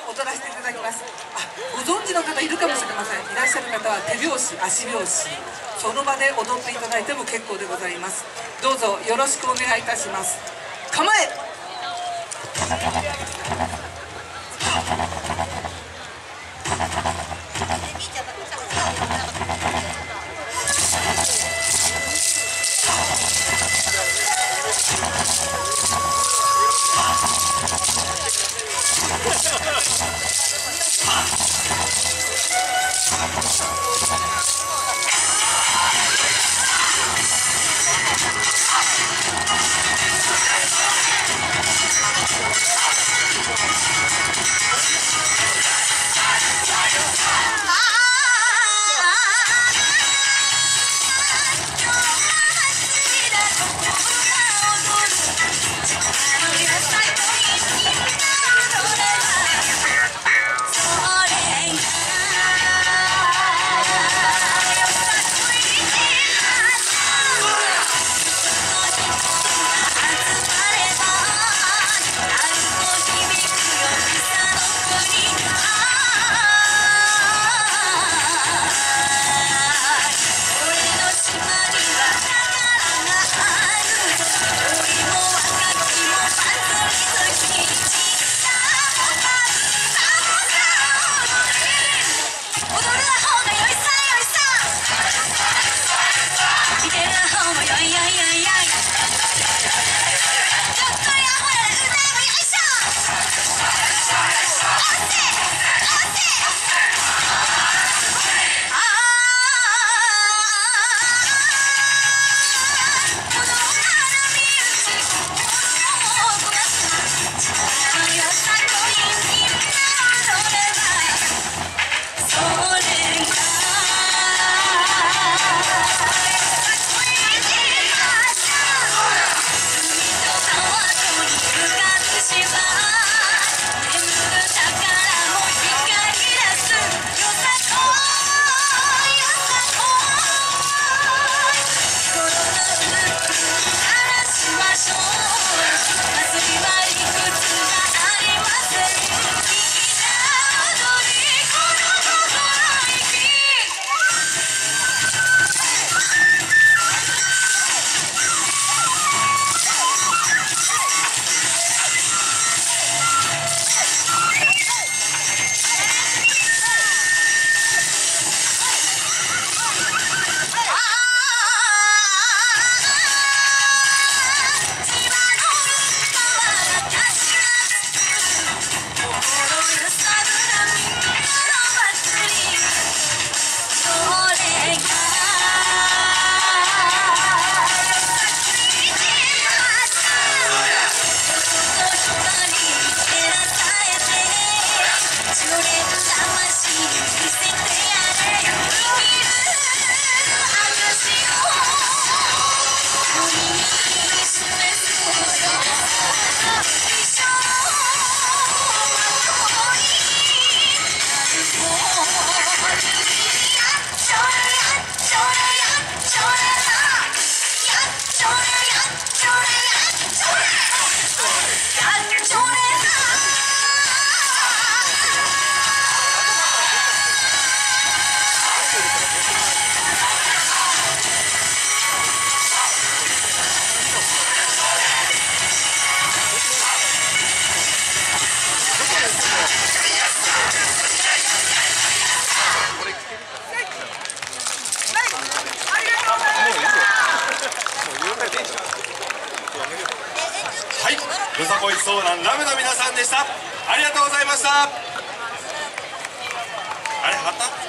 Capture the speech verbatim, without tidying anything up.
踊らせていただきます。あ、ご存知の方いるかもしれません。いらっしゃる方は手拍子、足拍子、その場で踊っていただいても結構でございます。どうぞよろしくお願いいたします。構え。 はい、よさこい相談ラブの皆さんでした。ありがとうございました。あれ、旗